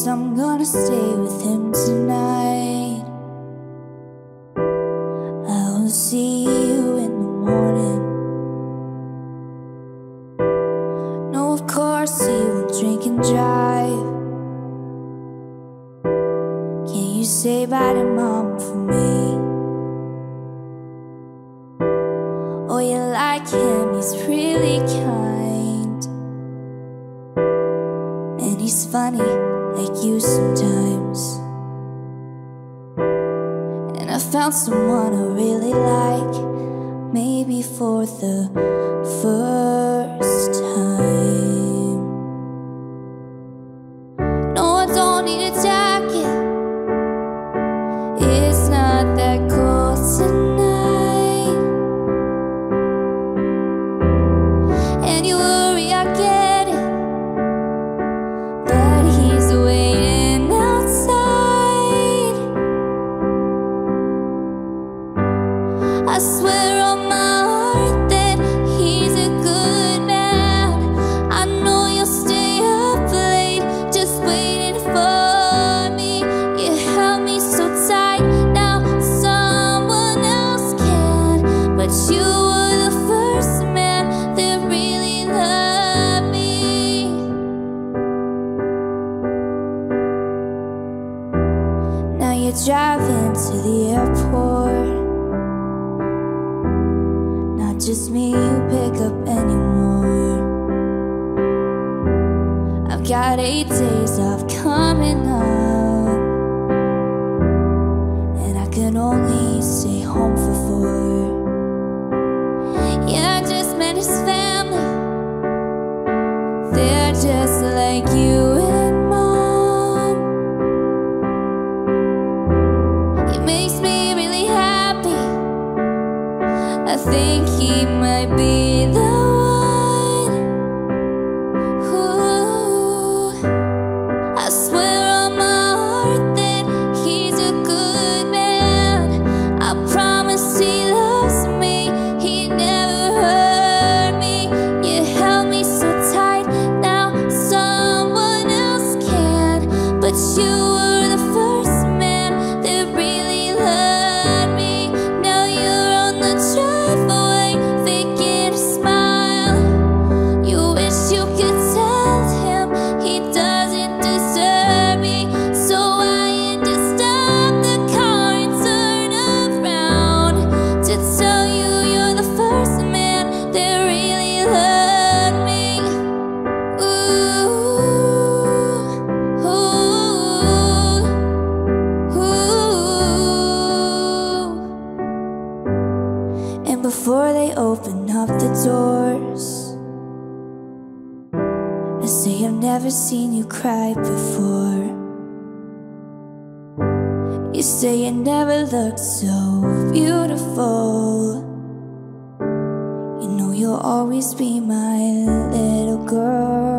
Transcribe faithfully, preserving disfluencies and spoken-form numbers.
guess I'm gonna stay with him tonight. I will see you in the morning. No, of course he will drink and drive. Can you say bye to mom for me? Oh, you like him, he's really kind, and he's funny like you sometimes. And I found someone I really like, maybe for the first time. No, I don't need a jacket, it's not that cold tonight. And you worry, I get it, but he's waiting outside. I swear on my heart that he's a good man. I know you'll stay up late just waiting for me. You held me so tight, now someone else can. But you were the first man that really loved me. Now you're driving to the airport, not just me you pick up anymore. I've got eight days off coming up, and I can only stay home for four. Yeah, I just met his family, they're just like you and mom. It makes me really happy, I think he might be the one. Ooh, I swear on my heart that he's a good man. I promise he loves me, he never hurt me. You held me so tight, now someone else can. But you were the first man that really loved me. Now you're on the driveway, faking a smile. You wish you could tell him he doesn't deserve me. So I had to stop the car and turn around to tell you you're the first man that really loved me. Ooh, ooh, ooh. And before they open up the doors, I say I've never seen you cry before. You say you never looked so beautiful. You know you'll always be my little girl.